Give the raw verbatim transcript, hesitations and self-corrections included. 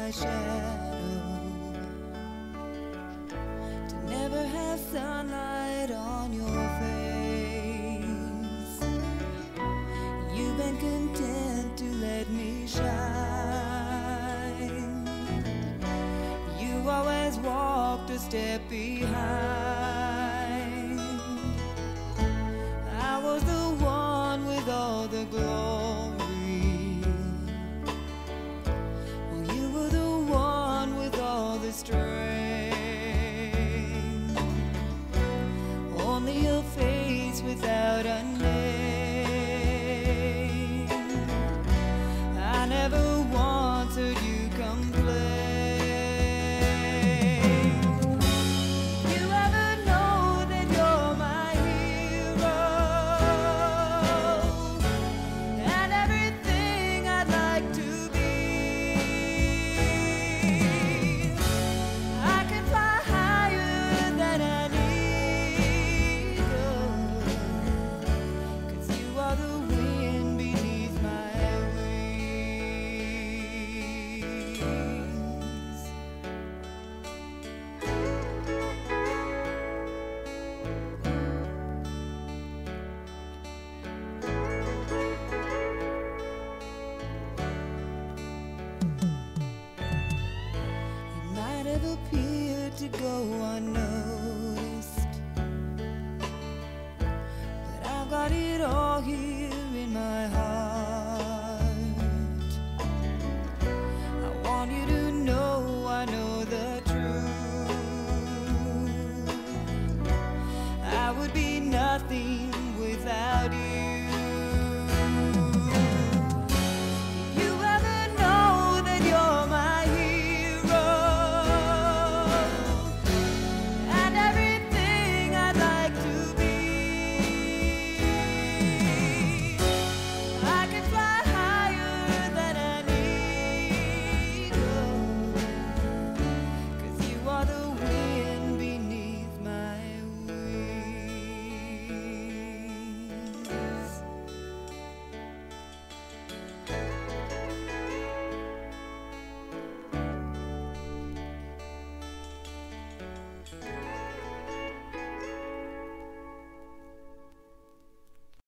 my shadow, to never have sunlight on your face. You've been content to let me shine. You always walked a step behind. I was the one with all the glory, well, you were the one with all the strength. Only a face without a name. I never once heard you complain. Appeared to go unnoticed, but I've got it all here.